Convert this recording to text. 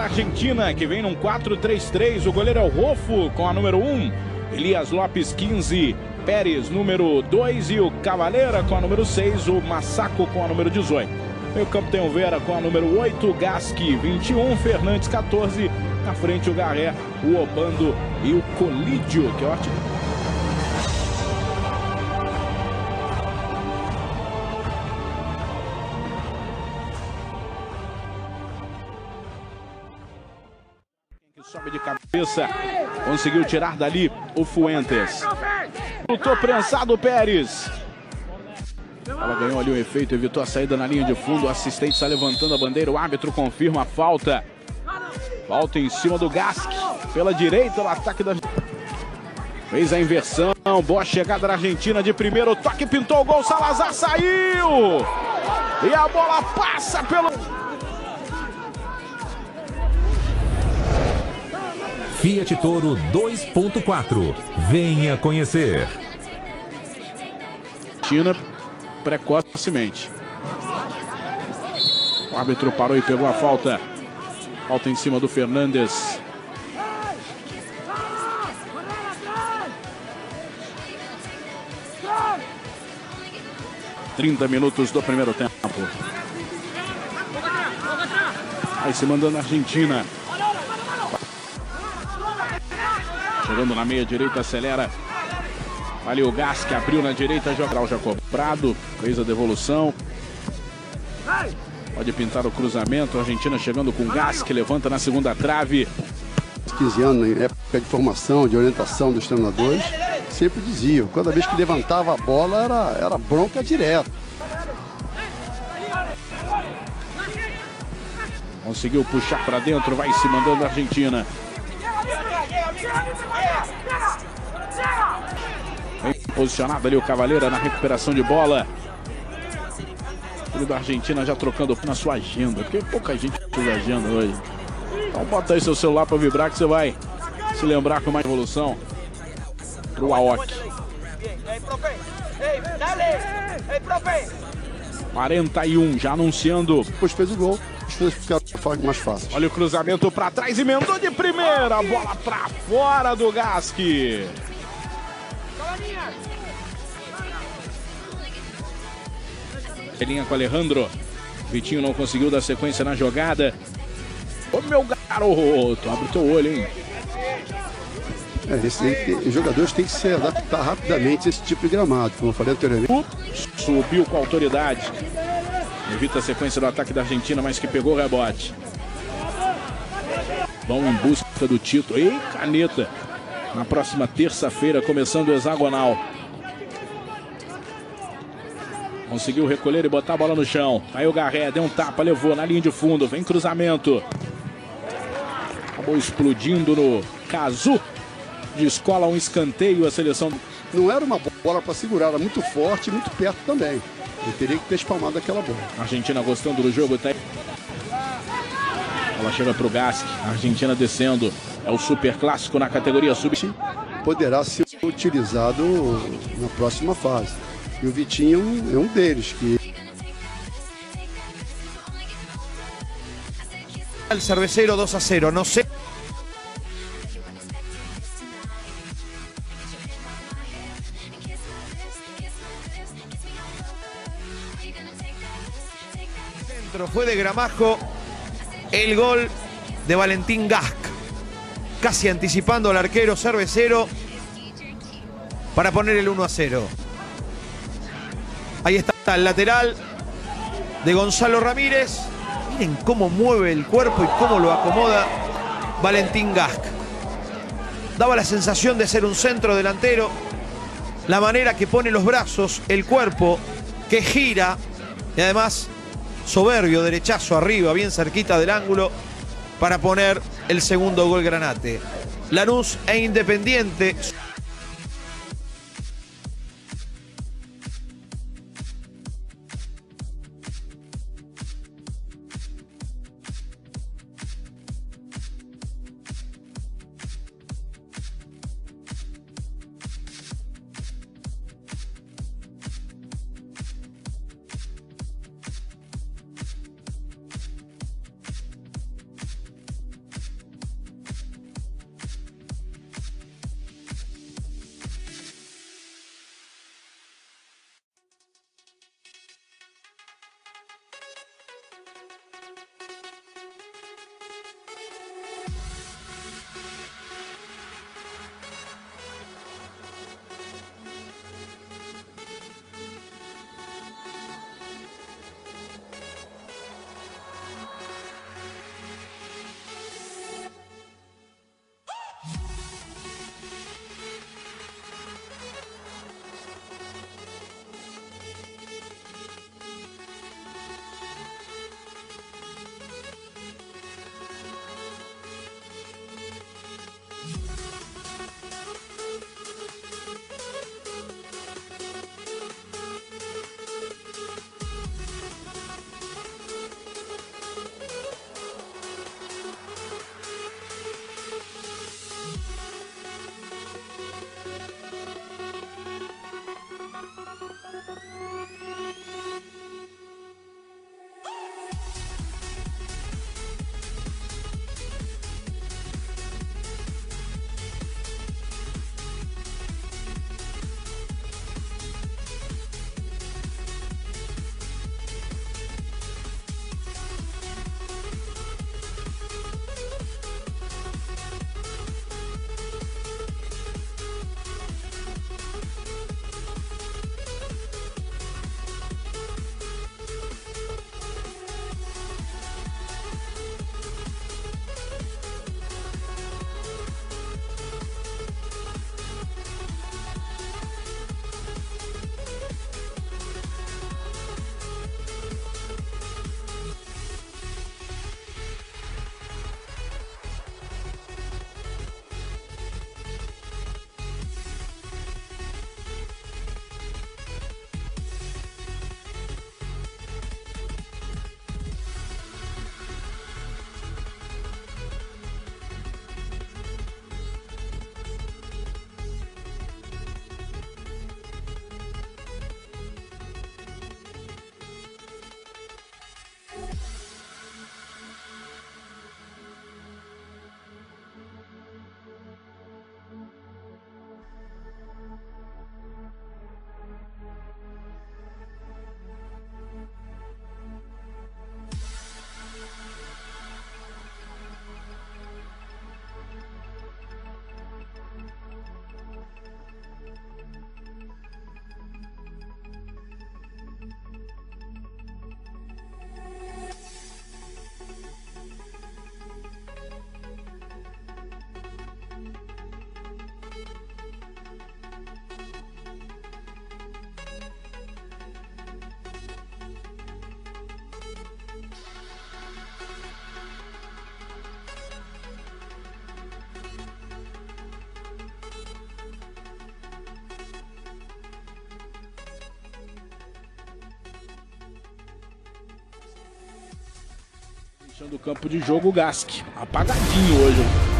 Argentina, que vem num 4-3-3. O goleiro é o Rofo com a número 1. Elias Lopes, 15. Pérez, número 2. E o Cavaleira com a número 6. O Massaco com a número 18. Meio campo tem o Vera com a número 8. Gasque, 21. Fernandes, 14. Na frente o Garré, o Obando e o Colídio, que é ótimo. Sobe de cabeça, conseguiu tirar dali o Fuentes. Lutou prensado o Pérez. Ela ganhou ali o efeito, evitou a saída na linha de fundo. O assistente está levantando a bandeira, o árbitro confirma a falta. Falta em cima do Gasque. Pela direita, o ataque da... Fez a inversão, boa chegada da Argentina de primeiro toque, pintou o gol, Salazar saiu! E a bola passa pelo... Fiat Toro 2.4. Venha conhecer. China precocemente. O árbitro parou e pegou a falta. Falta em cima do Fernandes. (30 minutos do primeiro tempo. Vai se mandando a Argentina. Chegando na meia direita, acelera. Ali o Gasque abriu na direita, joga já cobrado, fez a devolução. Pode pintar o cruzamento, a Argentina chegando com o Gasque, levanta na segunda trave. 15 anos, em época de formação, de orientação dos treinadores, sempre diziam, cada vez que levantava a bola era bronca direto. Conseguiu puxar para dentro, vai se mandando a Argentina. Bem posicionado ali o Cavaleira na recuperação de bola. O time da Argentina já trocando na sua agenda, porque pouca gente fez agenda hoje. Então bota aí seu celular para vibrar que você vai se lembrar com mais evolução. Pro Aoki. 41, já anunciando. Depois fez o gol, as coisas ficaram mais fáceis. Olha o cruzamento para trás, emendou de primeira, bola para fora do Gasque. Linha com o Alejandro. Vitinho não conseguiu dar sequência na jogada. Ô meu garoto, abre o teu olho, hein? Os jogadores têm que se adaptar rapidamente a esse tipo de gramado, como eu falei anteriormente. Subiu com autoridade. Evita a sequência do ataque da Argentina, mas que pegou o rebote. Vão em busca do título. E caneta. Na próxima terça-feira, começando o hexagonal. Conseguiu recolher e botar a bola no chão. Aí o Garré deu um tapa, levou na linha de fundo. Vem cruzamento. Acabou explodindo no Cazu. Descola um escanteio a seleção. Não era uma bola para segurar, era muito forte e muito perto também. Ele teria que ter espalmado aquela bola. A Argentina gostando do jogo. Tá... Ela chega para o Gasque. A Argentina descendo. É o super clássico na categoria sub. Poderá ser utilizado na próxima fase. E o Vitinho é um deles. El Cervecero 2-0, no sé. Centro fue de Gramajo el gol de Valentín Gasc, casi anticipando al arquero Cervecero para poner el 1-0. Ahí está el lateral de Gonzalo Ramírez. Miren cómo mueve el cuerpo y cómo lo acomoda Valentín Gasc. Daba la sensación de ser un centro delantero. La manera que pone los brazos, el cuerpo, que gira. Y además, soberbio derechazo arriba, bien cerquita del ángulo, para poner el segundo gol Granate. Lanús e Independiente. Deixando o campo de jogo o Gasque. Apagadinho hoje.